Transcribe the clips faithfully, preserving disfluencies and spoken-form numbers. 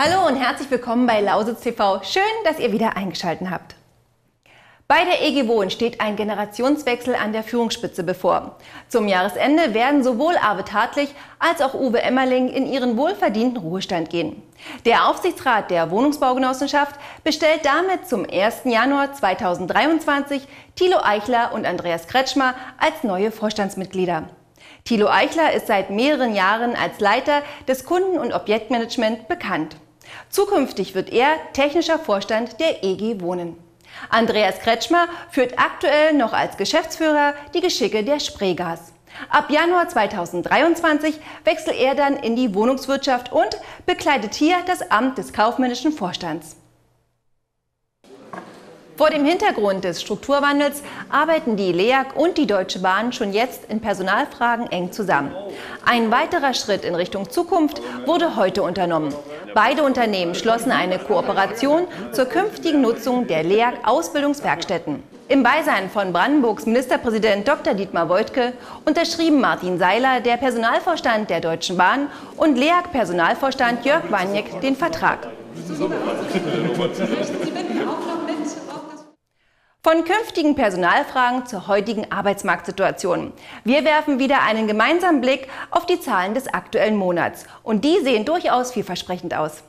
Hallo und herzlich willkommen bei Lausitz T V. Schön, dass ihr wieder eingeschaltet habt. Bei der E G Wohnen steht ein Generationswechsel an der Führungsspitze bevor. Zum Jahresende werden sowohl Arvid Hartlich als auch Uwe Emmerling in ihren wohlverdienten Ruhestand gehen. Der Aufsichtsrat der Wohnungsbaugenossenschaft bestellt damit zum ersten Januar zweitausenddreiundzwanzig Thilo Eichler und Andreas Kretschmer als neue Vorstandsmitglieder. Thilo Eichler ist seit mehreren Jahren als Leiter des Kunden- und Objektmanagement bekannt. Zukünftig wird er technischer Vorstand der E G Wohnen. Andreas Kretschmer führt aktuell noch als Geschäftsführer die Geschicke der Spreegas. Ab Januar zweitausenddreiundzwanzig wechselt er dann in die Wohnungswirtschaft und bekleidet hier das Amt des kaufmännischen Vorstands. Vor dem Hintergrund des Strukturwandels arbeiten die L E A G und die Deutsche Bahn schon jetzt in Personalfragen eng zusammen. Ein weiterer Schritt in Richtung Zukunft wurde heute unternommen. Beide Unternehmen schlossen eine Kooperation zur künftigen Nutzung der L E A G-Ausbildungswerkstätten. Im Beisein von Brandenburgs Ministerpräsident Doktor Dietmar Woidke unterschrieben Martin Seiler, der Personalvorstand der Deutschen Bahn, und L E A G-Personalvorstand Jörg Waniek den Vertrag. Von künftigen Personalfragen zur heutigen Arbeitsmarktsituation. Wir werfen wieder einen gemeinsamen Blick auf die Zahlen des aktuellen Monats. Und die sehen durchaus vielversprechend aus.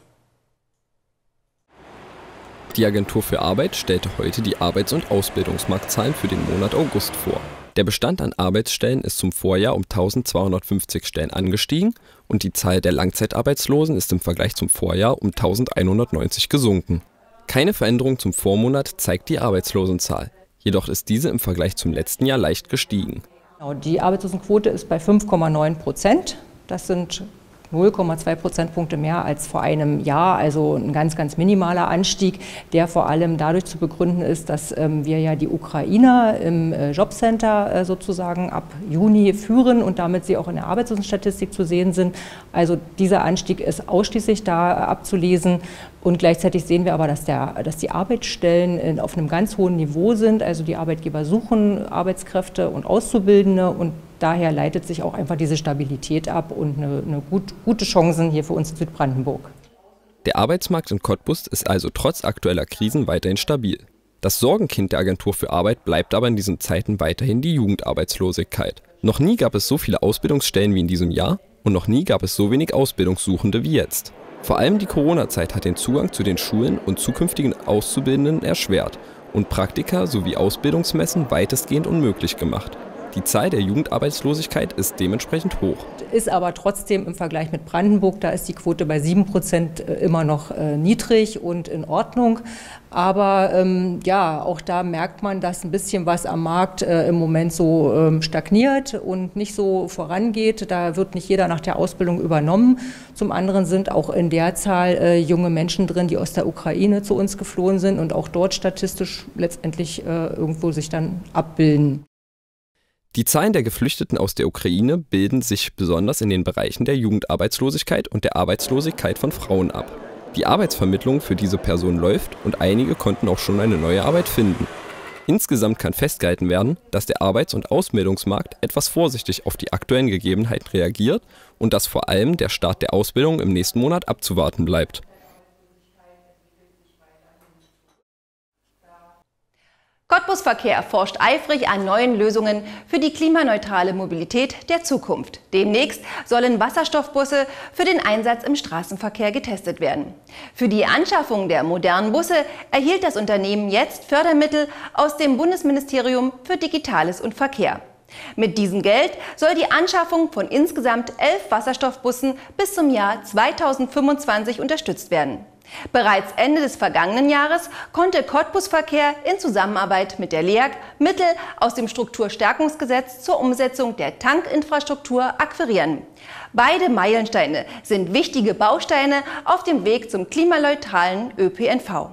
Die Agentur für Arbeit stellte heute die Arbeits- und Ausbildungsmarktzahlen für den Monat August vor. Der Bestand an Arbeitsstellen ist zum Vorjahr um eintausendzweihundertfünfzig Stellen angestiegen und die Zahl der Langzeitarbeitslosen ist im Vergleich zum Vorjahr um eintausendeinhundertneunzig gesunken. Keine Veränderung zum Vormonat zeigt die Arbeitslosenzahl. Jedoch ist diese im Vergleich zum letzten Jahr leicht gestiegen. Die Arbeitslosenquote ist bei fünf Komma neun Prozent. Das sind null Komma zwei Prozentpunkte mehr als vor einem Jahr, also ein ganz, ganz minimaler Anstieg, der vor allem dadurch zu begründen ist, dass ähm, wir ja die Ukrainer im äh, Jobcenter äh, sozusagen ab Juni führen und damit sie auch in der Arbeitslosenstatistik zu sehen sind. Also dieser Anstieg ist ausschließlich da äh, abzulesen. Und gleichzeitig sehen wir aber, dass, der, dass die Arbeitsstellen in, auf einem ganz hohen Niveau sind. Also die Arbeitgeber suchen Arbeitskräfte und Auszubildende und daher leitet sich auch einfach diese Stabilität ab und eine, eine gut, gute Chancen hier für uns in Südbrandenburg. Der Arbeitsmarkt in Cottbus ist also trotz aktueller Krisen weiterhin stabil. Das Sorgenkind der Agentur für Arbeit bleibt aber in diesen Zeiten weiterhin die Jugendarbeitslosigkeit. Noch nie gab es so viele Ausbildungsstellen wie in diesem Jahr und noch nie gab es so wenig Ausbildungssuchende wie jetzt. Vor allem die Corona-Zeit hat den Zugang zu den Schulen und zukünftigen Auszubildenden erschwert und Praktika sowie Ausbildungsmessen weitestgehend unmöglich gemacht. Die Zahl der Jugendarbeitslosigkeit ist dementsprechend hoch. Ist aber trotzdem im Vergleich mit Brandenburg, da ist die Quote bei sieben Prozent immer noch äh, niedrig und in Ordnung. Aber ähm, ja, auch da merkt man, dass ein bisschen was am Markt äh, im Moment so ähm, stagniert und nicht so vorangeht. Da wird nicht jeder nach der Ausbildung übernommen. Zum anderen sind auch in der Zahl äh, junge Menschen drin, die aus der Ukraine zu uns geflohen sind und auch dort statistisch letztendlich äh, irgendwo sich dann abbilden. Die Zahlen der Geflüchteten aus der Ukraine bilden sich besonders in den Bereichen der Jugendarbeitslosigkeit und der Arbeitslosigkeit von Frauen ab. Die Arbeitsvermittlung für diese Personen läuft und einige konnten auch schon eine neue Arbeit finden. Insgesamt kann festgehalten werden, dass der Arbeits- und Ausbildungsmarkt etwas vorsichtig auf die aktuellen Gegebenheiten reagiert und dass vor allem der Start der Ausbildung im nächsten Monat abzuwarten bleibt. Cottbus Verkehr forscht eifrig an neuen Lösungen für die klimaneutrale Mobilität der Zukunft. Demnächst sollen Wasserstoffbusse für den Einsatz im Straßenverkehr getestet werden. Für die Anschaffung der modernen Busse erhielt das Unternehmen jetzt Fördermittel aus dem Bundesministerium für Digitales und Verkehr. Mit diesem Geld soll die Anschaffung von insgesamt elf Wasserstoffbussen bis zum Jahr zweitausendfünfundzwanzig unterstützt werden. Bereits Ende des vergangenen Jahres konnte Cottbus Verkehr in Zusammenarbeit mit der L E A G Mittel aus dem Strukturstärkungsgesetz zur Umsetzung der Tankinfrastruktur akquirieren. Beide Meilensteine sind wichtige Bausteine auf dem Weg zum klimaneutralen Ö P N V.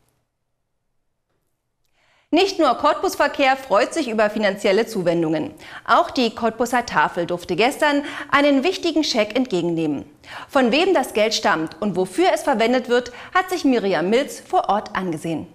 Nicht nur Cottbus Verkehr freut sich über finanzielle Zuwendungen. Auch die Cottbuser Tafel durfte gestern einen wichtigen Scheck entgegennehmen. Von wem das Geld stammt und wofür es verwendet wird, hat sich Miriam Milz vor Ort angesehen.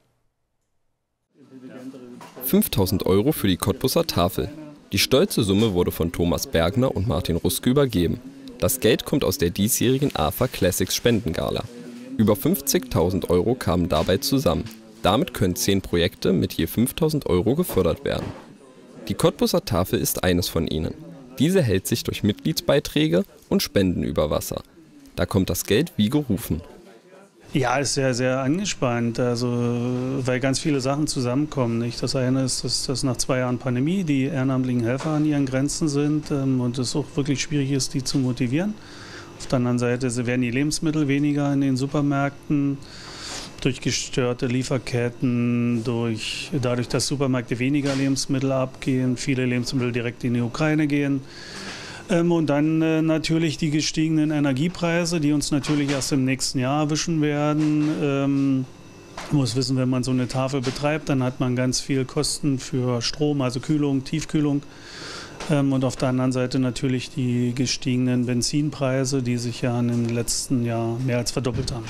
fünftausend Euro für die Cottbuser Tafel. Die stolze Summe wurde von Thomas Bergner und Martin Ruske übergeben. Das Geld kommt aus der diesjährigen A F A Classics Spendengala. Über fünfzigtausend Euro kamen dabei zusammen. Damit können zehn Projekte mit je fünftausend Euro gefördert werden. Die Cottbuser Tafel ist eines von ihnen. Diese hält sich durch Mitgliedsbeiträge und Spenden über Wasser. Da kommt das Geld wie gerufen. Ja, ist sehr, sehr angespannt, also, weil ganz viele Sachen zusammenkommen. Nicht? Das eine ist, dass, dass nach zwei Jahren Pandemie die ehrenamtlichen Helfer an ihren Grenzen sind ähm, und es auch wirklich schwierig ist, die zu motivieren. Auf der anderen Seite werden die Lebensmittel weniger in den Supermärkten durch gestörte Lieferketten, durch, dadurch, dass Supermärkte weniger Lebensmittel abgehen, viele Lebensmittel direkt in die Ukraine gehen. Ähm, und dann äh, natürlich die gestiegenen Energiepreise, die uns natürlich erst im nächsten Jahr erwischen werden. Ähm, man muss wissen, wenn man so eine Tafel betreibt, dann hat man ganz viel Kosten für Strom, also Kühlung, Tiefkühlung. Ähm, und auf der anderen Seite natürlich die gestiegenen Benzinpreise, die sich ja in den letzten Jahren mehr als verdoppelt haben.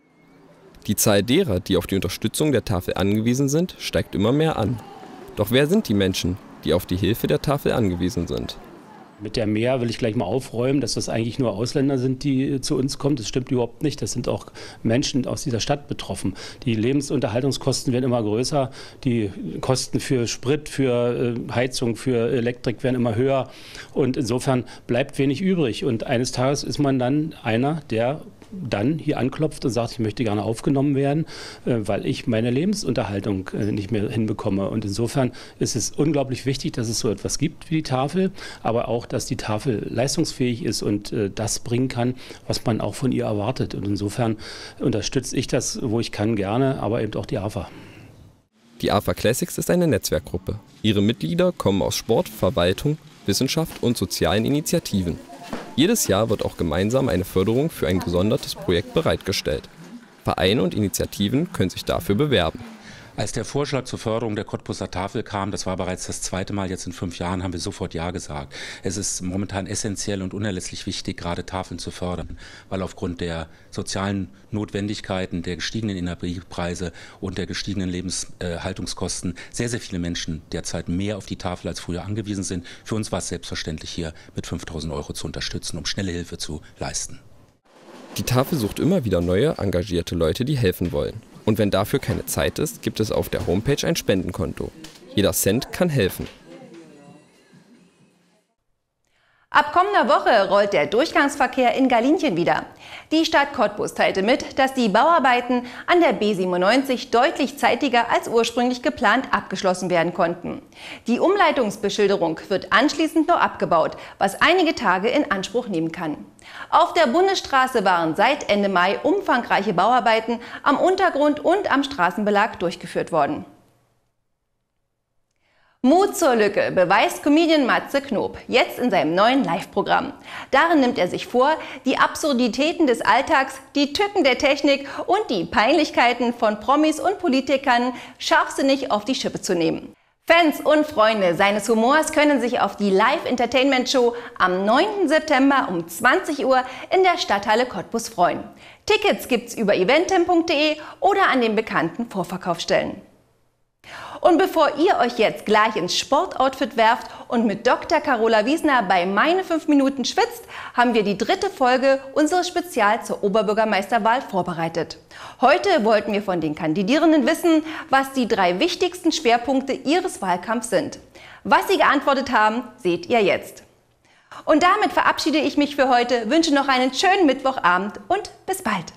Die Zahl derer, die auf die Unterstützung der Tafel angewiesen sind, steigt immer mehr an. Doch wer sind die Menschen, die auf die Hilfe der Tafel angewiesen sind? Mit der Mehr will ich gleich mal aufräumen, dass das eigentlich nur Ausländer sind, die zu uns kommen. Das stimmt überhaupt nicht. Das sind auch Menschen aus dieser Stadt betroffen. Die Lebensunterhaltungskosten werden immer größer. Die Kosten für Sprit, für Heizung, für Elektrik werden immer höher. Und insofern bleibt wenig übrig. Und eines Tages ist man dann einer, der dann hier anklopft und sagt, ich möchte gerne aufgenommen werden, weil ich meine Lebensunterhaltung nicht mehr hinbekomme. Und insofern ist es unglaublich wichtig, dass es so etwas gibt wie die Tafel, aber auch, dass die Tafel leistungsfähig ist und das bringen kann, was man auch von ihr erwartet. Und insofern unterstütze ich das, wo ich kann, gerne, aber eben auch die A F A. Die A F A Classics ist eine Netzwerkgruppe. Ihre Mitglieder kommen aus Sport, Verwaltung, Wissenschaft und sozialen Initiativen. Jedes Jahr wird auch gemeinsam eine Förderung für ein gesondertes Projekt bereitgestellt. Vereine und Initiativen können sich dafür bewerben. Als der Vorschlag zur Förderung der Cottbuser Tafel kam, das war bereits das zweite Mal jetzt in fünf Jahren, haben wir sofort Ja gesagt. Es ist momentan essentiell und unerlässlich wichtig, gerade Tafeln zu fördern, weil aufgrund der sozialen Notwendigkeiten, der gestiegenen Energiepreise und der gestiegenen Lebenshaltungskosten sehr, sehr viele Menschen derzeit mehr auf die Tafel als früher angewiesen sind. Für uns war es selbstverständlich, hier mit fünftausend Euro zu unterstützen, um schnelle Hilfe zu leisten. Die Tafel sucht immer wieder neue, engagierte Leute, die helfen wollen. Und wenn dafür keine Zeit ist, gibt es auf der Homepage ein Spendenkonto. Jeder Cent kann helfen. Ab kommender Woche rollt der Durchgangsverkehr in Galinchen wieder. Die Stadt Cottbus teilte mit, dass die Bauarbeiten an der B siebenundneunzig deutlich zeitiger als ursprünglich geplant abgeschlossen werden konnten. Die Umleitungsbeschilderung wird anschließend noch abgebaut, was einige Tage in Anspruch nehmen kann. Auf der Bundesstraße waren seit Ende Mai umfangreiche Bauarbeiten am Untergrund und am Straßenbelag durchgeführt worden. Mut zur Lücke beweist Comedian Matze Knob jetzt in seinem neuen Live-Programm. Darin nimmt er sich vor, die Absurditäten des Alltags, die Tücken der Technik und die Peinlichkeiten von Promis und Politikern scharfsinnig auf die Schippe zu nehmen. Fans und Freunde seines Humors können sich auf die Live-Entertainment-Show am neunten September um zwanzig Uhr in der Stadthalle Cottbus freuen. Tickets gibt's über eventim punkt de oder an den bekannten Vorverkaufsstellen. Und bevor ihr euch jetzt gleich ins Sportoutfit werft und mit Doktor Carola Wiesner bei Meine fünf Minuten schwitzt, haben wir die dritte Folge unseres Spezials zur Oberbürgermeisterwahl vorbereitet. Heute wollten wir von den Kandidierenden wissen, was die drei wichtigsten Schwerpunkte ihres Wahlkampfs sind. Was sie geantwortet haben, seht ihr jetzt. Und damit verabschiede ich mich für heute, wünsche noch einen schönen Mittwochabend und bis bald.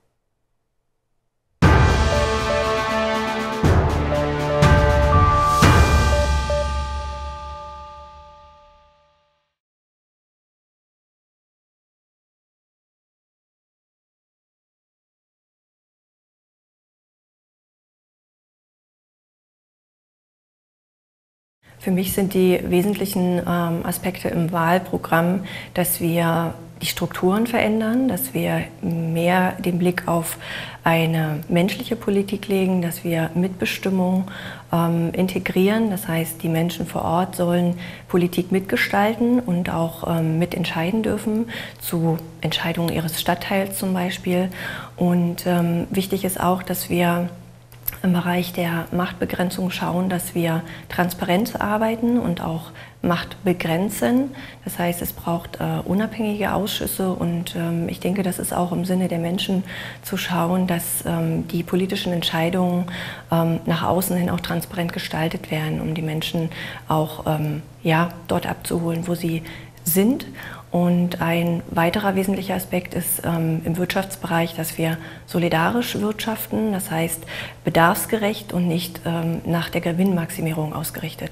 Für mich sind die wesentlichen ähm, Aspekte im Wahlprogramm, dass wir die Strukturen verändern, dass wir mehr den Blick auf eine menschliche Politik legen, dass wir Mitbestimmung ähm, integrieren. Das heißt, die Menschen vor Ort sollen Politik mitgestalten und auch ähm, mitentscheiden dürfen, zu Entscheidungen ihres Stadtteils zum Beispiel. Und ähm, wichtig ist auch, dass wir im Bereich der Machtbegrenzung schauen, dass wir transparent arbeiten und auch Macht begrenzen. Das heißt, es braucht äh, unabhängige Ausschüsse und ähm, ich denke, das ist auch im Sinne der Menschen zu schauen, dass ähm, die politischen Entscheidungen ähm, nach außen hin auch transparent gestaltet werden, um die Menschen auch ähm, ja, dort abzuholen, wo sie sind. Und ein weiterer wesentlicher Aspekt ist ähm, im Wirtschaftsbereich, dass wir solidarisch wirtschaften, das heißt bedarfsgerecht und nicht ähm, nach der Gewinnmaximierung ausgerichtet.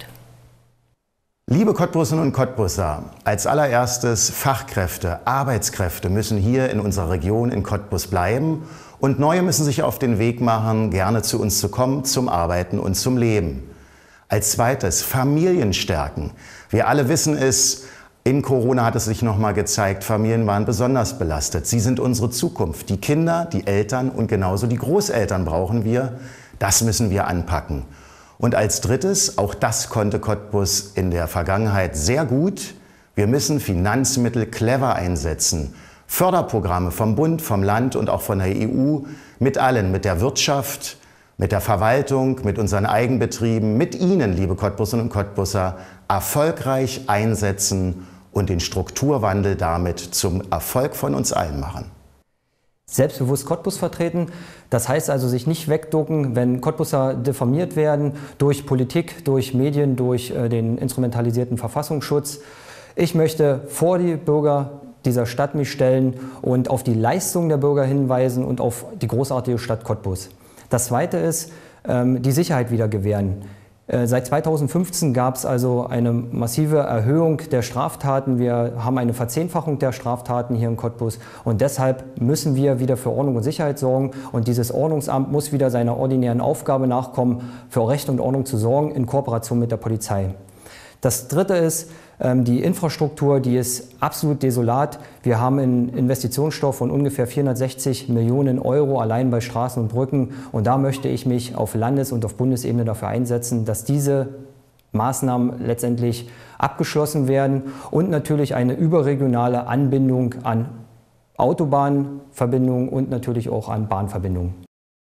Liebe Cottbusserinnen und Cottbusser, als allererstes Fachkräfte, Arbeitskräfte müssen hier in unserer Region in Cottbus bleiben und neue müssen sich auf den Weg machen, gerne zu uns zu kommen, zum Arbeiten und zum Leben. Als zweites Familien stärken. Wir alle wissen es, in Corona hat es sich nochmal gezeigt, Familien waren besonders belastet. Sie sind unsere Zukunft. Die Kinder, die Eltern und genauso die Großeltern brauchen wir. Das müssen wir anpacken. Und als drittes, auch das konnte Cottbus in der Vergangenheit sehr gut, wir müssen Finanzmittel clever einsetzen. Förderprogramme vom Bund, vom Land und auch von der E U, mit allen, mit der Wirtschaft, mit der Verwaltung, mit unseren Eigenbetrieben, mit Ihnen, liebe Cottbusserinnen und Cottbusser, erfolgreich einsetzen und den Strukturwandel damit zum Erfolg von uns allen machen. Selbstbewusst Cottbus vertreten, das heißt also sich nicht wegducken, wenn Cottbusser diffamiert werden durch Politik, durch Medien, durch äh, den instrumentalisierten Verfassungsschutz. Ich möchte vor die Bürger dieser Stadt mich stellen und auf die Leistung der Bürger hinweisen und auf die großartige Stadt Cottbus. Das Zweite ist, ähm, die Sicherheit wieder gewähren. Seit zweitausendfünfzehn gab es also eine massive Erhöhung der Straftaten. Wir haben eine Verzehnfachung der Straftaten hier in Cottbus und deshalb müssen wir wieder für Ordnung und Sicherheit sorgen und dieses Ordnungsamt muss wieder seiner ordinären Aufgabe nachkommen, für Recht und Ordnung zu sorgen in Kooperation mit der Polizei. Das Dritte ist, die Infrastruktur, die ist absolut desolat. Wir haben einen Investitionsstoff von ungefähr vierhundertsechzig Millionen Euro allein bei Straßen und Brücken. Und da möchte ich mich auf Landes- und auf Bundesebene dafür einsetzen, dass diese Maßnahmen letztendlich abgeschlossen werden und natürlich eine überregionale Anbindung an Autobahnverbindungen und natürlich auch an Bahnverbindungen.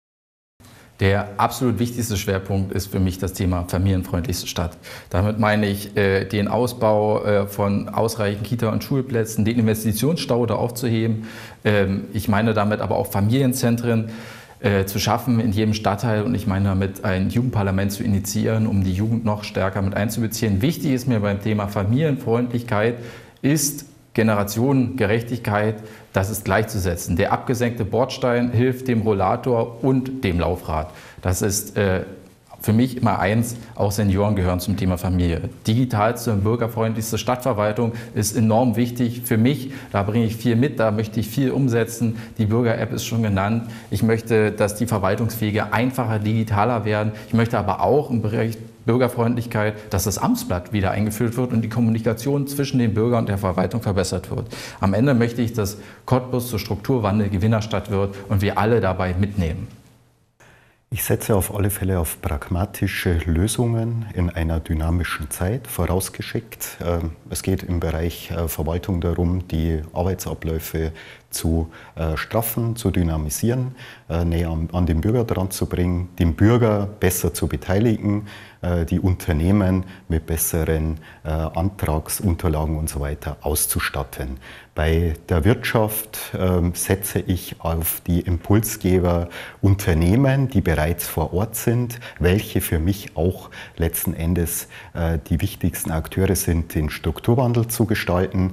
Der absolut wichtigste Schwerpunkt ist für mich das Thema familienfreundlichste Stadt. Damit meine ich äh, den Ausbau äh, von ausreichend Kita- und Schulplätzen, den Investitionsstau da aufzuheben. Ähm, ich meine damit aber auch Familienzentren äh, zu schaffen in jedem Stadtteil und ich meine damit ein Jugendparlament zu initiieren, um die Jugend noch stärker mit einzubeziehen. Wichtig ist mir beim Thema Familienfreundlichkeit ist Generationengerechtigkeit, das ist gleichzusetzen. Der abgesenkte Bordstein hilft dem Rollator und dem Laufrad. Das ist äh, für mich immer eins, auch Senioren gehören zum Thema Familie. Digitalste und bürgerfreundlichste Stadtverwaltung ist enorm wichtig für mich. Da bringe ich viel mit, da möchte ich viel umsetzen. Die Bürger-App ist schon genannt. Ich möchte, dass die Verwaltungswege einfacher, digitaler werden. Ich möchte aber auch im Bereich Bürgerfreundlichkeit, dass das Amtsblatt wieder eingeführt wird und die Kommunikation zwischen den Bürgern und der Verwaltung verbessert wird. Am Ende möchte ich, dass Cottbus zur Strukturwandel Gewinnerstadt wird und wir alle dabei mitnehmen. Ich setze auf alle Fälle auf pragmatische Lösungen in einer dynamischen Zeit, vorausgeschickt. Es geht im Bereich Verwaltung darum, die Arbeitsabläufe zu straffen, zu dynamisieren, näher an den Bürger dran zu bringen, den Bürger besser zu beteiligen, die Unternehmen mit besseren Antragsunterlagen und so weiter auszustatten. Bei der Wirtschaft setze ich auf die Impulsgeber Unternehmen, die bereits vor Ort sind, welche für mich auch letzten Endes die wichtigsten Akteure sind, den Strukturwandel zu gestalten.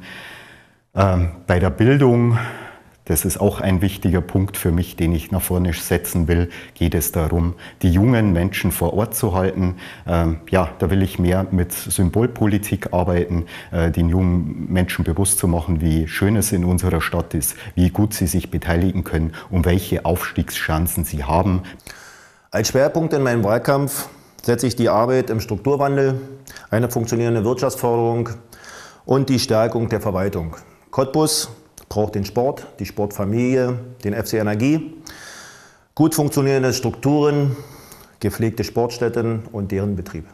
Bei der Bildung, das ist auch ein wichtiger Punkt für mich, den ich nach vorne setzen will, geht es darum, die jungen Menschen vor Ort zu halten. Ähm, ja, da will ich mehr mit Symbolpolitik arbeiten, äh, den jungen Menschen bewusst zu machen, wie schön es in unserer Stadt ist, wie gut sie sich beteiligen können und welche Aufstiegschancen sie haben. Als Schwerpunkt in meinem Wahlkampf setze ich die Arbeit im Strukturwandel, eine funktionierende Wirtschaftsförderung und die Stärkung der Verwaltung. Cottbus braucht den Sport, die Sportfamilie, den F C Energie, gut funktionierende Strukturen, gepflegte Sportstätten und deren Betrieb.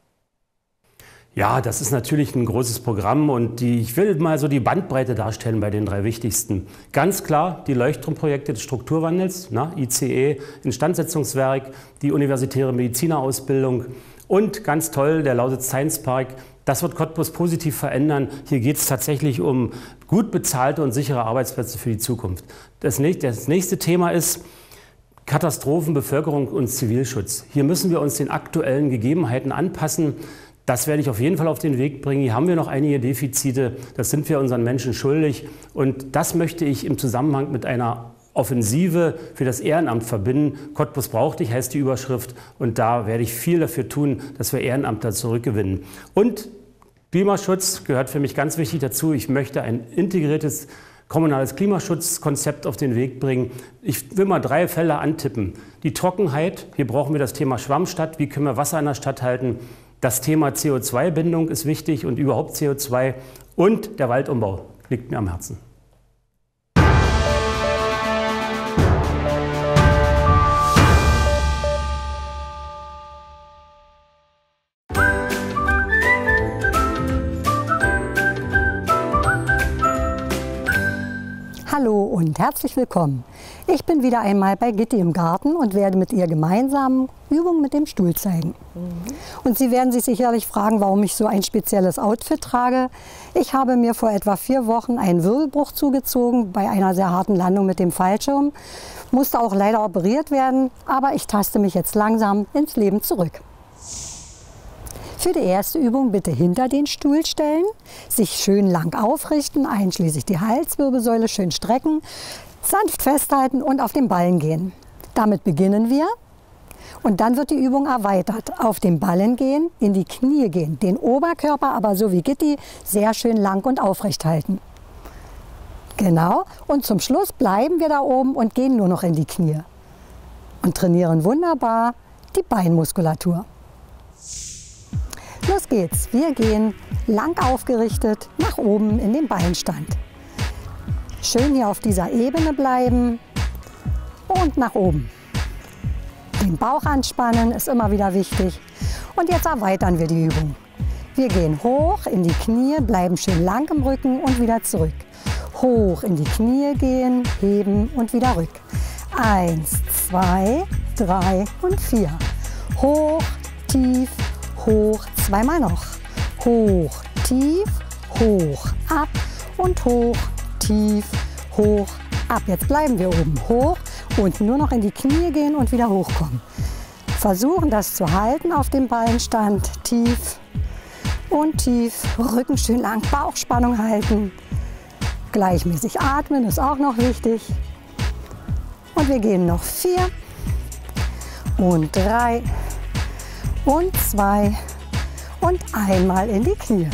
Ja, das ist natürlich ein großes Programm und die, ich will mal so die Bandbreite darstellen bei den drei wichtigsten. Ganz klar die Leuchtturmprojekte des Strukturwandels, na, I C E, Instandsetzungswerk, die universitäre Medizinerausbildung Und ganz toll, der Lausitz Science Park. Das wird Cottbus positiv verändern. Hier geht es tatsächlich um gut bezahlte und sichere Arbeitsplätze für die Zukunft. Das nächste, das nächste Thema ist Katastrophen, Bevölkerung und Zivilschutz. Hier müssen wir uns den aktuellen Gegebenheiten anpassen. Das werde ich auf jeden Fall auf den Weg bringen. Hier haben wir noch einige Defizite. Das sind wir unseren Menschen schuldig. Und das möchte ich im Zusammenhang mit einer Offensive für das Ehrenamt verbinden. Cottbus braucht dich, heißt die Überschrift. Und da werde ich viel dafür tun, dass wir Ehrenamtler zurückgewinnen. Und Klimaschutz gehört für mich ganz wichtig dazu. Ich möchte ein integriertes kommunales Klimaschutzkonzept auf den Weg bringen. Ich will mal drei Fälle antippen. Die Trockenheit, hier brauchen wir das Thema Schwammstadt. Wie können wir Wasser in der Stadt halten? Das Thema C O zwei Bindung ist wichtig und überhaupt C O zwei. Und der Waldumbau liegt mir am Herzen. Hallo und herzlich willkommen. Ich bin wieder einmal bei Gitti im Garten und werde mit ihr gemeinsam Übungen mit dem Stuhl zeigen. Mhm. Und Sie werden sich sicherlich fragen, warum ich so ein spezielles Outfit trage. Ich habe mir vor etwa vier Wochen einen Wirbelbruch zugezogen bei einer sehr harten Landung mit dem Fallschirm. Musste auch leider operiert werden, aber ich taste mich jetzt langsam ins Leben zurück. Für die erste Übung bitte hinter den Stuhl stellen, sich schön lang aufrichten, einschließlich die Halswirbelsäule schön strecken, sanft festhalten und auf den Ballen gehen. Damit beginnen wir und dann wird die Übung erweitert. Auf den Ballen gehen, in die Knie gehen, den Oberkörper aber so wie Gitti sehr schön lang und aufrecht halten. Genau, und zum Schluss bleiben wir da oben und gehen nur noch in die Knie und trainieren wunderbar die Beinmuskulatur. Los geht's. Wir gehen lang aufgerichtet nach oben in den Beinstand. Schön hier auf dieser Ebene bleiben und nach oben. Den Bauch anspannen ist immer wieder wichtig. Und jetzt erweitern wir die Übung. Wir gehen hoch in die Knie, bleiben schön lang im Rücken und wieder zurück. Hoch in die Knie gehen, heben und wieder rück. Eins, zwei, drei und vier. Hoch, tief, hoch, zweimal noch. Hoch, tief, hoch, ab und hoch, tief, hoch, ab. Jetzt bleiben wir oben. Hoch und nur noch in die Knie gehen und wieder hochkommen. Versuchen das zu halten auf dem Beinstand. Tief und tief. Rücken schön lang, Bauchspannung halten. Gleichmäßig atmen ist auch noch wichtig. Und wir gehen noch vier und drei und zwei und einmal in die Knie.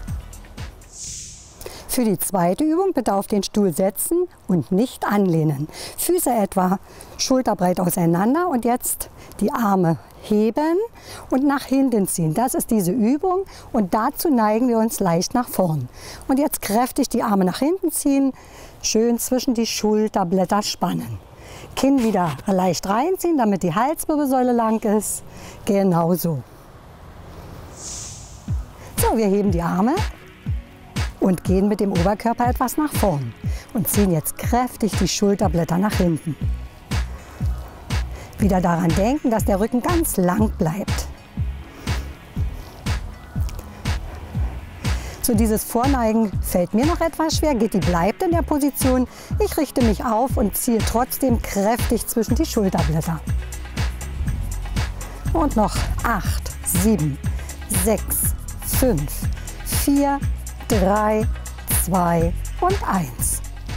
Für die zweite Übung bitte auf den Stuhl setzen und nicht anlehnen. Füße etwa schulterbreit auseinander und jetzt die Arme heben und nach hinten ziehen. Das ist diese Übung und dazu neigen wir uns leicht nach vorn. Und jetzt kräftig die Arme nach hinten ziehen, schön zwischen die Schulterblätter spannen. Kinn wieder leicht reinziehen, damit die Halswirbelsäule lang ist. Genau so. So, wir heben die Arme und gehen mit dem Oberkörper etwas nach vorn und ziehen jetzt kräftig die Schulterblätter nach hinten. Wieder daran denken, dass der Rücken ganz lang bleibt. So, dieses Vorneigen fällt mir noch etwas schwer. Gitti bleibt in der Position. Ich richte mich auf und ziehe trotzdem kräftig zwischen die Schulterblätter. Und noch acht, sieben, sechs, fünf, vier, drei, zwei und eins.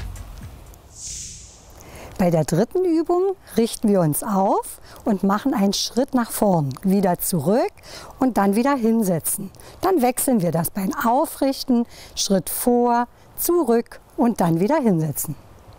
Bei der dritten Übung richten wir uns auf und machen einen Schritt nach vorn, wieder zurück und dann wieder hinsetzen. Dann wechseln wir das Bein aufrichten, Schritt vor, zurück und dann wieder hinsetzen.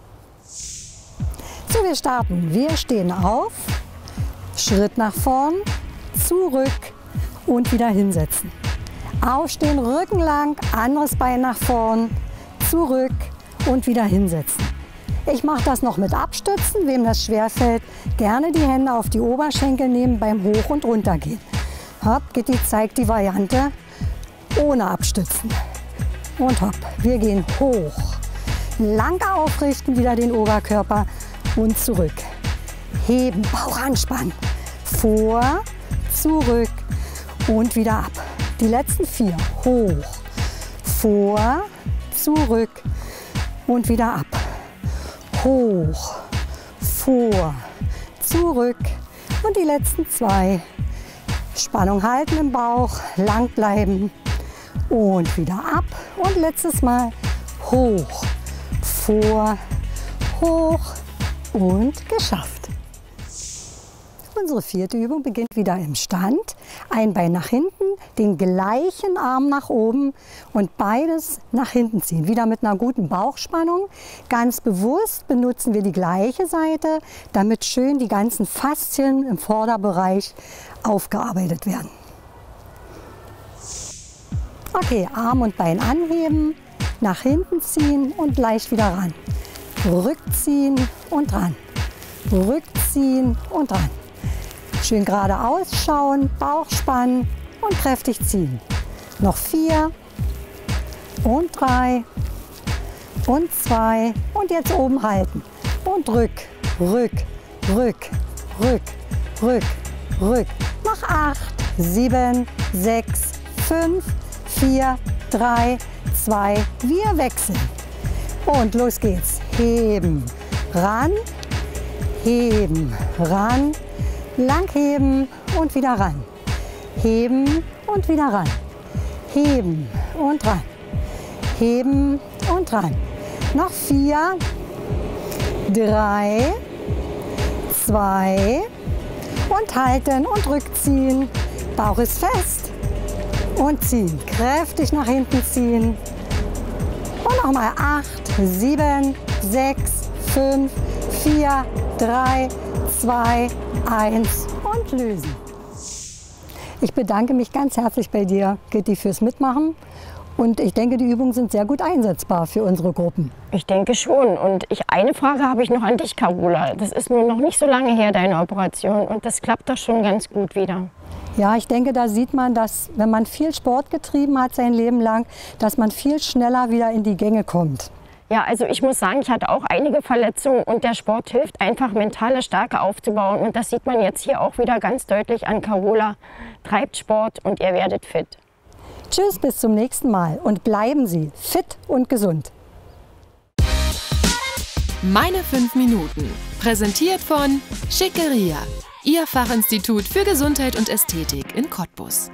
So, wir starten. Wir stehen auf, Schritt nach vorn, zurück und wieder hinsetzen. Aufstehen, Rücken lang, anderes Bein nach vorn, zurück und wieder hinsetzen. Ich mache das noch mit Abstützen, wem das schwerfällt, gerne die Hände auf die Oberschenkel nehmen beim Hoch- und Runtergehen. Hopp, Gitti zeigt die Variante ohne Abstützen. Und hopp, wir gehen hoch. Lang aufrichten, wieder den Oberkörper und zurück. Heben, Bauch anspannen. Vor, zurück und wieder ab. Die letzten vier. Hoch, vor, zurück und wieder ab. Hoch, vor, zurück und die letzten zwei. Spannung halten im Bauch, lang bleiben und wieder ab. Und letztes Mal hoch, vor, hoch und geschafft. Unsere vierte Übung beginnt wieder im Stand. Ein Bein nach hinten, den gleichen Arm nach oben und beides nach hinten ziehen. Wieder mit einer guten Bauchspannung. Ganz bewusst benutzen wir die gleiche Seite, damit schön die ganzen Faszien im Vorderbereich aufgearbeitet werden. Okay, Arm und Bein anheben, nach hinten ziehen und leicht wieder ran. Rückziehen und ran. Rückziehen und ran. Schön geradeaus schauen, Bauch spannen und kräftig ziehen. Noch vier und drei und zwei und jetzt oben halten. Und rück, rück, rück, rück, rück, rück. Noch acht, sieben, sechs, fünf, vier, drei, zwei. Wir wechseln. Und los geht's. Heben, ran, heben, ran. Lang heben und wieder ran. Heben und wieder ran. Heben und ran. Heben und ran. Noch vier, drei, zwei und halten und rückziehen. Bauch ist fest und ziehen. Kräftig nach hinten ziehen. Und nochmal acht, sieben, sechs, fünf, vier, drei, zwei, eins und lösen. Ich bedanke mich ganz herzlich bei dir, Gitti, fürs Mitmachen. Und ich denke, die Übungen sind sehr gut einsetzbar für unsere Gruppen. Ich denke schon. Und ich, eine Frage habe ich noch an dich, Carola. Das ist nur noch nicht so lange her, deine Operation. Und das klappt doch schon ganz gut wieder. Ja, ich denke, da sieht man, dass wenn man viel Sport getrieben hat sein Leben lang, dass man viel schneller wieder in die Gänge kommt. Ja, also ich muss sagen, ich hatte auch einige Verletzungen und der Sport hilft einfach, mentale Stärke aufzubauen. Und das sieht man jetzt hier auch wieder ganz deutlich an Carola. Treibt Sport und ihr werdet fit. Tschüss, bis zum nächsten Mal und bleiben Sie fit und gesund. Meine fünf Minuten, präsentiert von Schickeria, Ihr Fachinstitut für Gesundheit und Ästhetik in Cottbus.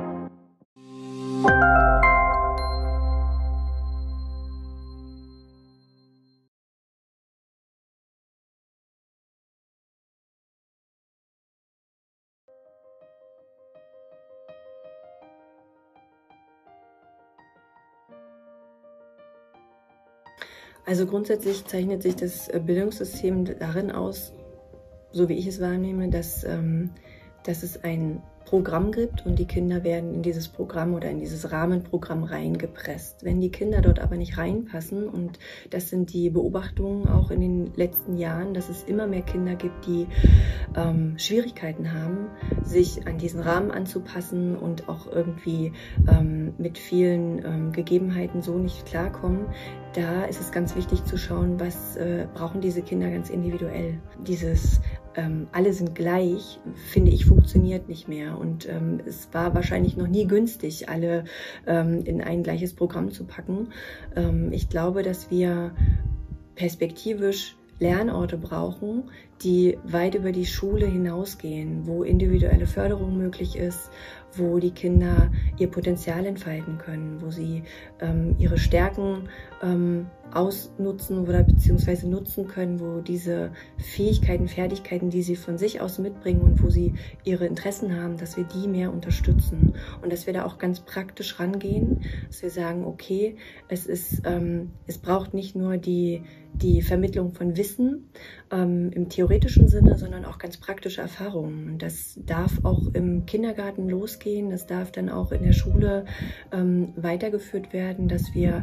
Also grundsätzlich zeichnet sich das Bildungssystem darin aus, so wie ich es wahrnehme, dass, ähm, dass es ein Programm gibt und die Kinder werden in dieses Programm oder in dieses Rahmenprogramm reingepresst. Wenn die Kinder dort aber nicht reinpassen, und das sind die Beobachtungen auch in den letzten Jahren, dass es immer mehr Kinder gibt, die ähm, Schwierigkeiten haben, sich an diesen Rahmen anzupassen und auch irgendwie ähm, mit vielen ähm, Gegebenheiten so nicht klarkommen, da ist es ganz wichtig zu schauen, was äh, brauchen diese Kinder ganz individuell. Dieses ähm, alle sind gleich, finde ich, funktioniert nicht mehr. Und ähm, es war wahrscheinlich noch nie günstig, alle ähm, in ein gleiches Programm zu packen. Ähm, ich glaube, dass wir perspektivisch Lernorte brauchen, die weit über die Schule hinausgehen, wo individuelle Förderung möglich ist, wo die Kinder ihr Potenzial entfalten können, wo sie ähm, ihre Stärken ähm, ausnutzen oder beziehungsweise nutzen können, wo diese Fähigkeiten, Fertigkeiten, die sie von sich aus mitbringen und wo sie ihre Interessen haben, dass wir die mehr unterstützen und dass wir da auch ganz praktisch rangehen, dass wir sagen, okay, es ist, ähm, es braucht nicht nur die die Vermittlung von Wissen ähm, im theoretischen Sinne, sondern auch ganz praktische Erfahrungen. Und das darf auch im Kindergarten losgehen, das darf dann auch in der Schule ähm, weitergeführt werden, dass wir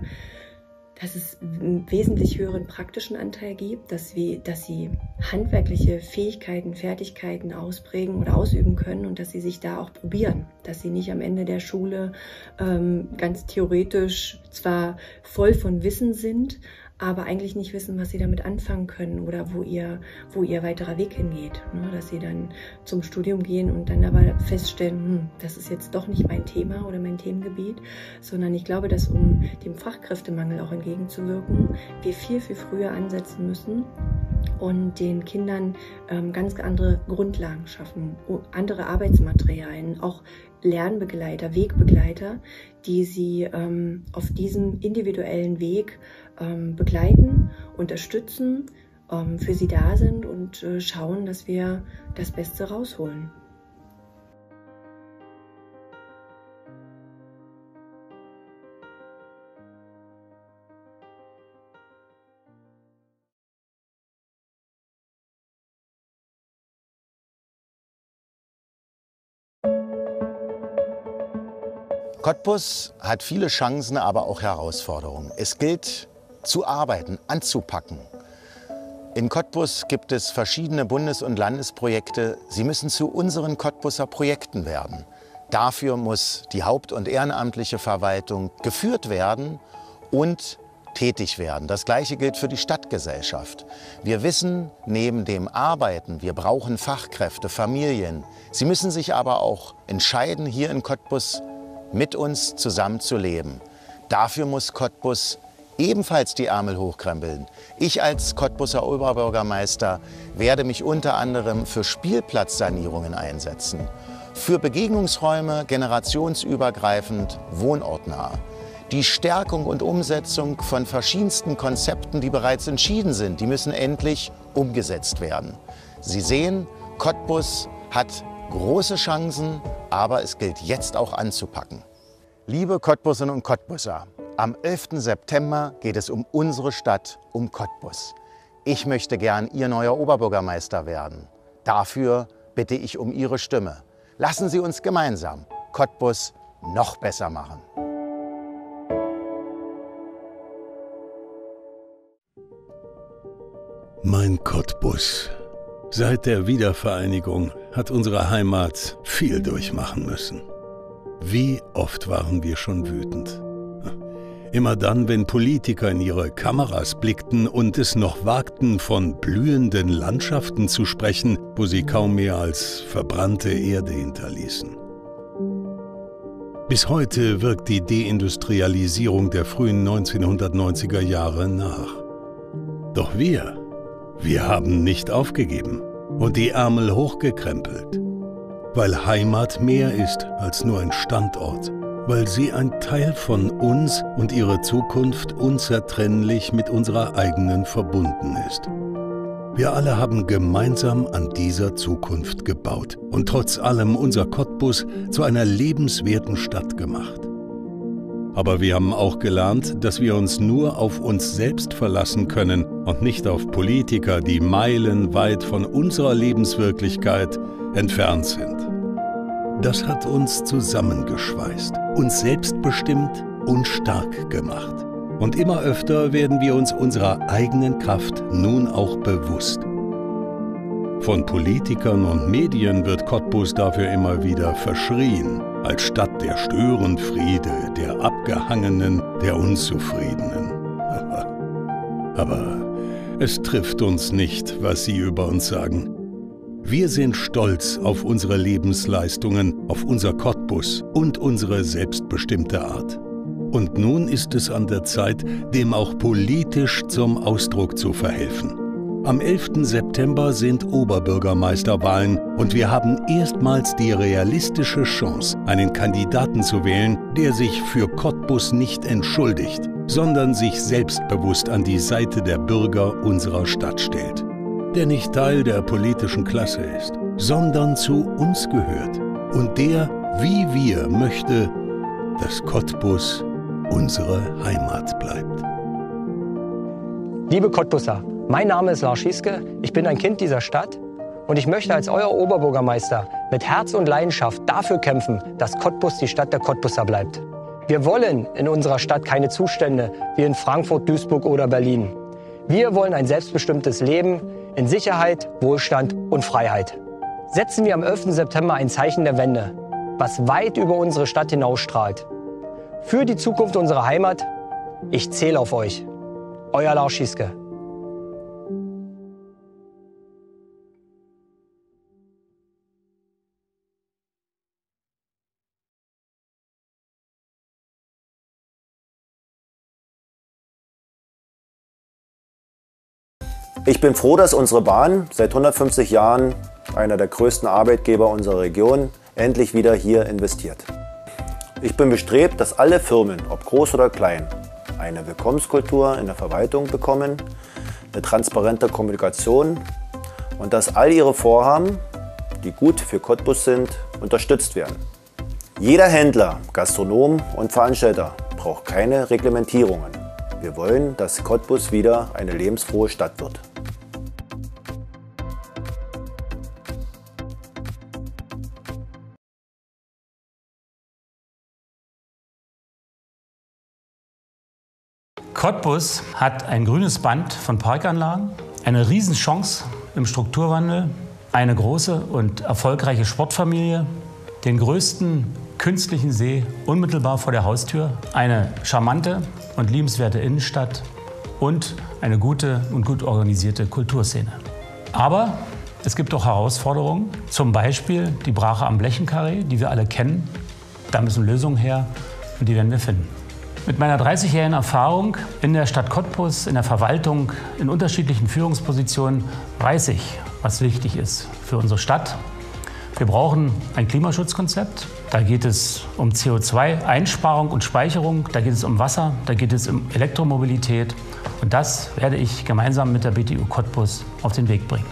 dass es einen wesentlich höheren praktischen Anteil gibt, dass, wir, dass sie handwerkliche Fähigkeiten, Fertigkeiten ausprägen oder ausüben können und dass sie sich da auch probieren, dass sie nicht am Ende der Schule ähm, ganz theoretisch zwar voll von Wissen sind, aber eigentlich nicht wissen, was sie damit anfangen können oder wo ihr, wo ihr weiterer Weg hingeht. Ne? Dass sie dann zum Studium gehen und dann aber feststellen, hm, das ist jetzt doch nicht mein Thema oder mein Themengebiet, sondern ich glaube, dass um dem Fachkräftemangel auch entgegenzuwirken, wir viel, viel früher ansetzen müssen und den Kindern ähm, ganz andere Grundlagen schaffen, andere Arbeitsmaterialien, auch Lernbegleiter, Wegbegleiter, die sie ähm, auf diesem individuellen Weg ähm, begleiten, unterstützen, ähm, für sie da sind und äh, schauen, dass wir das Beste rausholen. Cottbus hat viele Chancen, aber auch Herausforderungen. Es gilt zu arbeiten, anzupacken. In Cottbus gibt es verschiedene Bundes- und Landesprojekte. Sie müssen zu unseren Cottbuser Projekten werden. Dafür muss die haupt- und ehrenamtliche Verwaltung geführt werden und tätig werden. Das Gleiche gilt für die Stadtgesellschaft. Wir wissen, neben dem Arbeiten, wir brauchen Fachkräfte, Familien. Sie müssen sich aber auch entscheiden, hier in Cottbus mit uns zusammen zu leben. Dafür muss Cottbus ebenfalls die Ärmel hochkrempeln. Ich als Cottbuser Oberbürgermeister werde mich unter anderem für Spielplatzsanierungen einsetzen, für Begegnungsräume generationsübergreifend wohnortnah, die Stärkung und Umsetzung von verschiedensten Konzepten, die bereits entschieden sind, die müssen endlich umgesetzt werden. Sie sehen, Cottbus hat große Chancen, aber es gilt jetzt auch anzupacken. Liebe Cottbuserinnen und Cottbuser, am elften September geht es um unsere Stadt, um Cottbus. Ich möchte gern Ihr neuer Oberbürgermeister werden. Dafür bitte ich um Ihre Stimme. Lassen Sie uns gemeinsam Cottbus noch besser machen. Mein Cottbus. Seit der Wiedervereinigung hat unsere Heimat viel durchmachen müssen. Wie oft waren wir schon wütend. Immer dann, wenn Politiker in ihre Kameras blickten und es noch wagten, von blühenden Landschaften zu sprechen, wo sie kaum mehr als verbrannte Erde hinterließen. Bis heute wirkt die Deindustrialisierung der frühen neunzehnhundertneunziger Jahre nach. Doch wir, wir haben nicht aufgegeben und die Ärmel hochgekrempelt. Weil Heimat mehr ist als nur ein Standort. Weil sie ein Teil von uns und ihre Zukunft unzertrennlich mit unserer eigenen verbunden ist. Wir alle haben gemeinsam an dieser Zukunft gebaut und trotz allem unser Cottbus zu einer lebenswerten Stadt gemacht. Aber wir haben auch gelernt, dass wir uns nur auf uns selbst verlassen können und nicht auf Politiker, die meilenweit von unserer Lebenswirklichkeit entfernt sind. Das hat uns zusammengeschweißt, uns selbstbestimmt und stark gemacht. Und immer öfter werden wir uns unserer eigenen Kraft nun auch bewusst. Von Politikern und Medien wird Cottbus dafür immer wieder verschrien, als Stadt der Störenfriede, der Abgehangenen, der Unzufriedenen. Aber es trifft uns nicht, was sie über uns sagen. Wir sind stolz auf unsere Lebensleistungen, auf unser Cottbus und unsere selbstbestimmte Art. Und nun ist es an der Zeit, dem auch politisch zum Ausdruck zu verhelfen. Am elften September sind Oberbürgermeisterwahlen und wir haben erstmals die realistische Chance, einen Kandidaten zu wählen, der sich für Cottbus nicht entschuldigt, sondern sich selbstbewusst an die Seite der Bürger unserer Stadt stellt. Der nicht Teil der politischen Klasse ist, sondern zu uns gehört und der, wie wir, möchte, dass Cottbus unsere Heimat bleibt. Liebe Cottbuser, mein Name ist Lars Schieske, ich bin ein Kind dieser Stadt und ich möchte als euer Oberbürgermeister mit Herz und Leidenschaft dafür kämpfen, dass Cottbus die Stadt der Cottbuser bleibt. Wir wollen in unserer Stadt keine Zustände wie in Frankfurt, Duisburg oder Berlin. Wir wollen ein selbstbestimmtes Leben in Sicherheit, Wohlstand und Freiheit. Setzen wir am elften September ein Zeichen der Wende, was weit über unsere Stadt hinausstrahlt. Für die Zukunft unserer Heimat, ich zähle auf euch. euer Lars Schieske. Ich bin froh, dass unsere Bahn seit hundertfünfzig Jahren, einer der größten Arbeitgeber unserer Region, endlich wieder hier investiert. Ich bin bestrebt, dass alle Firmen, ob groß oder klein, eine Willkommenskultur in der Verwaltung bekommen, eine transparente Kommunikation und dass all ihre Vorhaben, die gut für Cottbus sind, unterstützt werden. Jeder Händler, Gastronom und Veranstalter braucht keine Reglementierungen. Wir wollen, dass Cottbus wieder eine lebensfrohe Stadt wird. Cottbus hat ein grünes Band von Parkanlagen, eine Riesenchance im Strukturwandel, eine große und erfolgreiche Sportfamilie, den größten künstlichen See unmittelbar vor der Haustür, eine charmante und liebenswerte Innenstadt und eine gute und gut organisierte Kulturszene. Aber es gibt auch Herausforderungen, zum Beispiel die Brache am Blechenkarree, die wir alle kennen. Da müssen Lösungen her und die werden wir finden. Mit meiner dreißigjährigen Erfahrung in der Stadt Cottbus, in der Verwaltung, in unterschiedlichen Führungspositionen, weiß ich, was wichtig ist für unsere Stadt. Wir brauchen ein Klimaschutzkonzept. Da geht es um C O zwei Einsparung und Speicherung, da geht es um Wasser, da geht es um Elektromobilität. Und das werde ich gemeinsam mit der B T U Cottbus auf den Weg bringen.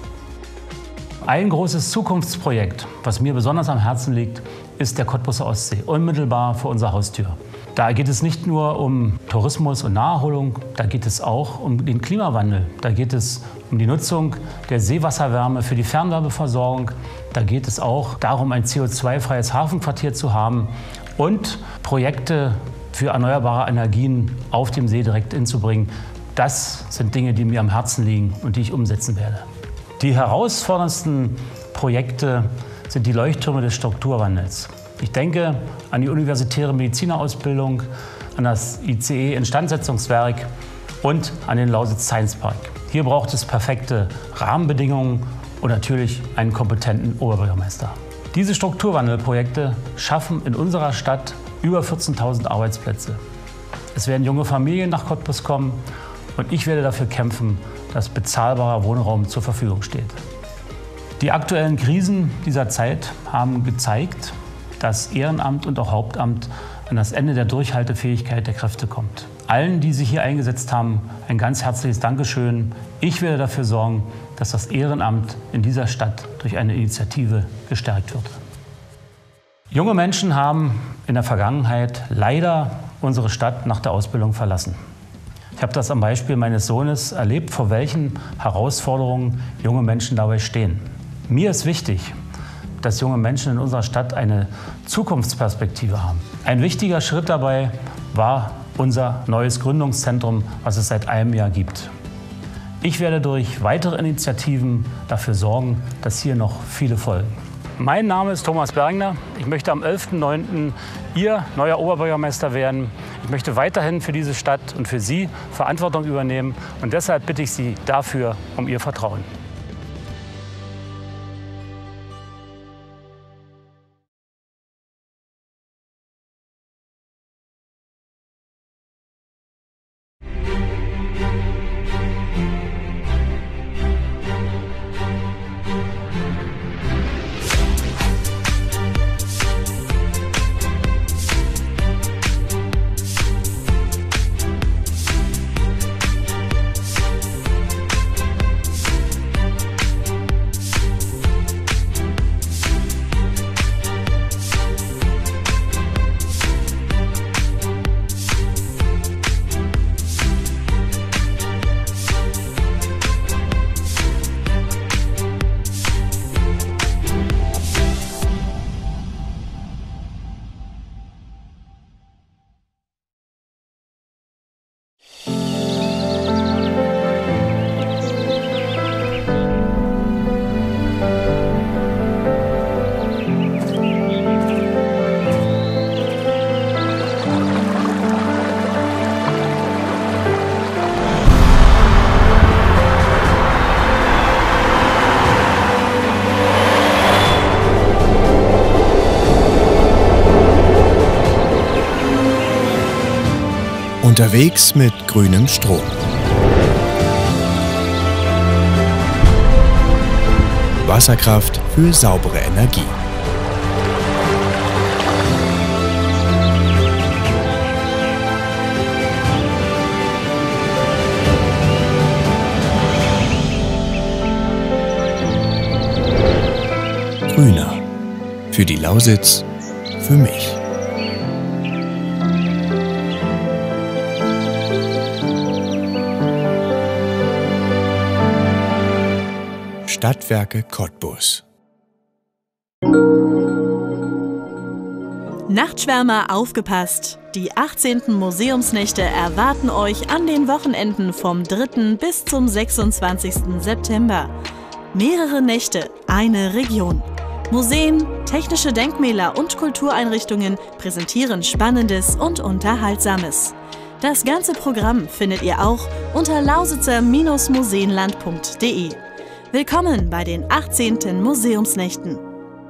Ein großes Zukunftsprojekt, was mir besonders am Herzen liegt, ist der Cottbuser Ostsee, unmittelbar vor unserer Haustür. Da geht es nicht nur um Tourismus und Naherholung, da geht es auch um den Klimawandel. Da geht es um die Nutzung der Seewasserwärme für die Fernwärmeversorgung. Da geht es auch darum, ein C O zwei freies Hafenquartier zu haben und Projekte für erneuerbare Energien auf dem See direkt hinzubringen. Das sind Dinge, die mir am Herzen liegen und die ich umsetzen werde. Die herausforderndsten Projekte sind die Leuchttürme des Strukturwandels. Ich denke an die universitäre Medizinerausbildung, an das I C E-Instandsetzungswerk und an den Lausitz Science Park. Hier braucht es perfekte Rahmenbedingungen und natürlich einen kompetenten Oberbürgermeister. Diese Strukturwandelprojekte schaffen in unserer Stadt über vierzehntausend Arbeitsplätze. Es werden junge Familien nach Cottbus kommen und ich werde dafür kämpfen, dass bezahlbarer Wohnraum zur Verfügung steht. Die aktuellen Krisen dieser Zeit haben gezeigt, dass Ehrenamt und auch Hauptamt an das Ende der Durchhaltefähigkeit der Kräfte kommt. Allen, die sich hier eingesetzt haben, ein ganz herzliches Dankeschön. Ich werde dafür sorgen, dass das Ehrenamt in dieser Stadt durch eine Initiative gestärkt wird. Junge Menschen haben in der Vergangenheit leider unsere Stadt nach der Ausbildung verlassen. Ich habe das am Beispiel meines Sohnes erlebt, vor welchen Herausforderungen junge Menschen dabei stehen. Mir ist wichtig, dass junge Menschen in unserer Stadt eine Zukunftsperspektive haben. Ein wichtiger Schritt dabei war unser neues Gründungszentrum, was es seit einem Jahr gibt. Ich werde durch weitere Initiativen dafür sorgen, dass hier noch viele folgen. Mein Name ist Thomas Bergner. Ich möchte am elften neunten Ihr neuer Oberbürgermeister werden. Ich möchte weiterhin für diese Stadt und für Sie Verantwortung übernehmen. Und deshalb bitte ich Sie dafür um Ihr Vertrauen. Unterwegs mit grünem Strom. Wasserkraft für saubere Energie. Grüner. Für die Lausitz, für mich. Stadtwerke Cottbus. Nachtschwärmer, aufgepasst! Die achtzehnten Museumsnächte erwarten euch an den Wochenenden vom dritten bis zum sechsundzwanzigsten September. Mehrere Nächte, eine Region. Museen, technische Denkmäler und Kultureinrichtungen präsentieren Spannendes und Unterhaltsames. Das ganze Programm findet ihr auch unter lausitzer Bindestrich museenland punkt de. Willkommen bei den achtzehnten Museumsnächten.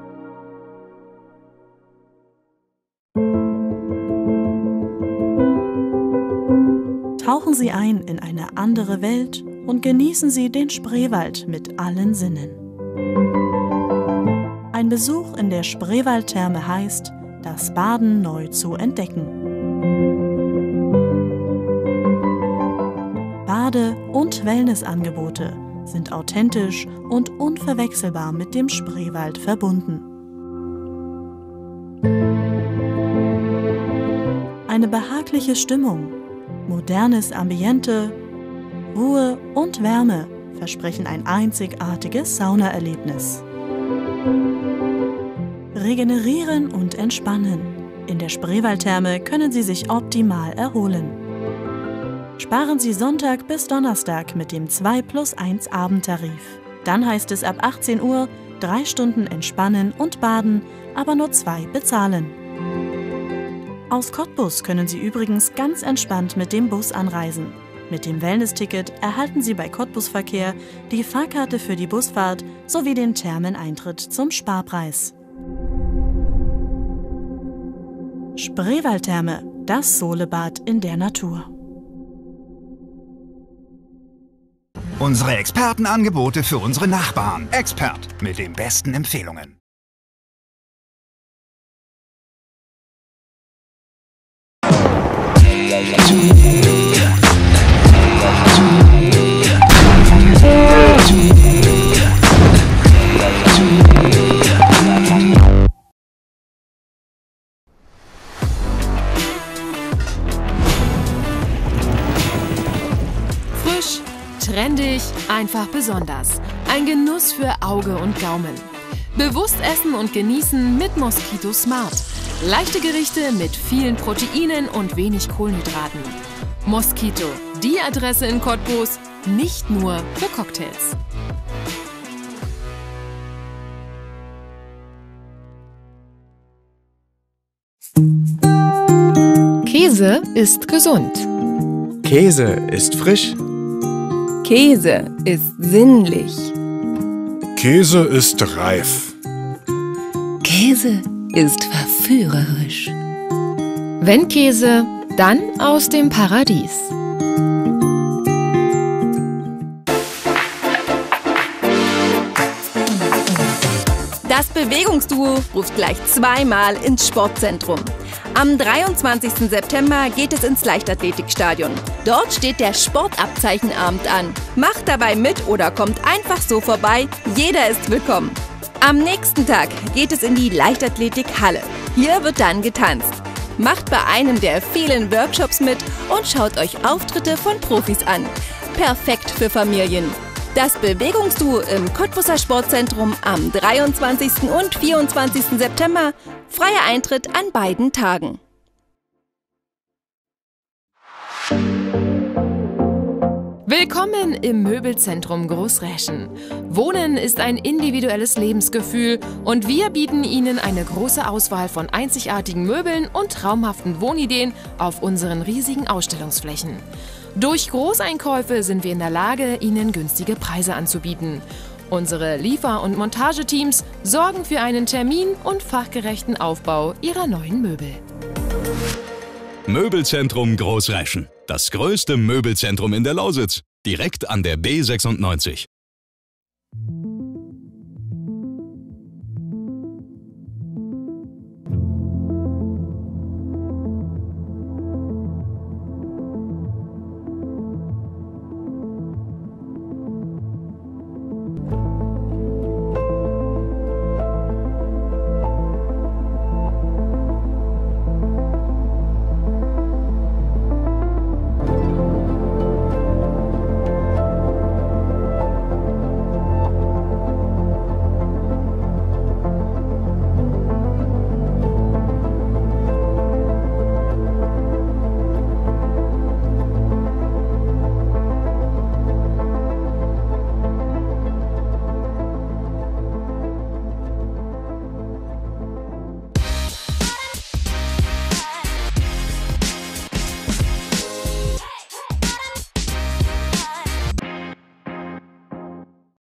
Tauchen Sie ein in eine andere Welt und genießen Sie den Spreewald mit allen Sinnen. Ein Besuch in der Spreewaldtherme heißt, das Baden neu zu entdecken. Bade- und Wellnessangebote sind authentisch und unverwechselbar mit dem Spreewald verbunden. Eine behagliche Stimmung, modernes Ambiente, Ruhe und Wärme versprechen ein einzigartiges Saunaerlebnis. Regenerieren und entspannen. In der Spreewaldtherme können Sie sich optimal erholen. Sparen Sie Sonntag bis Donnerstag mit dem zwei plus eins Abendtarif. Dann heißt es ab achtzehn Uhr drei Stunden entspannen und baden, aber nur zwei bezahlen. Aus Cottbus können Sie übrigens ganz entspannt mit dem Bus anreisen. Mit dem Wellness-Ticket erhalten Sie bei Cottbus Verkehr die Fahrkarte für die Busfahrt sowie den Thermeneintritt zum Sparpreis. Spreewaldtherme, das Solebad in der Natur. Unsere Expertenangebote für unsere Nachbarn. Expert mit den besten Empfehlungen. Frisch, trendig, einfach besonders. Ein Genuss für Auge und Gaumen. Bewusst essen und genießen mit Mosquito Smart. Leichte Gerichte mit vielen Proteinen und wenig Kohlenhydraten. Mosquito, die Adresse in Cottbus, nicht nur für Cocktails. Käse ist gesund. Käse ist frisch. Käse ist sinnlich. Käse ist reif. Käse ist verführerisch. Wenn Käse, dann aus dem Paradies. Das Bewegungsduo ruft gleich zweimal ins Sportzentrum. Am dreiundzwanzigsten September geht es ins Leichtathletikstadion. Dort steht der Sportabzeichenabend an. Macht dabei mit oder kommt einfach so vorbei. Jeder ist willkommen. Am nächsten Tag geht es in die Leichtathletikhalle. Hier wird dann getanzt. Macht bei einem der vielen Workshops mit und schaut euch Auftritte von Profis an. Perfekt für Familien. Das Bewegungsduo im Cottbuser Sportzentrum am dreiundzwanzigsten und vierundzwanzigsten September. Freier Eintritt an beiden Tagen. Willkommen im Möbelzentrum Großräschen. Wohnen ist ein individuelles Lebensgefühl und wir bieten Ihnen eine große Auswahl von einzigartigen Möbeln und traumhaften Wohnideen auf unseren riesigen Ausstellungsflächen. Durch Großeinkäufe sind wir in der Lage, Ihnen günstige Preise anzubieten. Unsere Liefer- und Montageteams sorgen für einen termin- und fachgerechten Aufbau Ihrer neuen Möbel. Möbelzentrum Großräschen. Das größte Möbelzentrum in der Lausitz. Direkt an der B sechsundneunzig.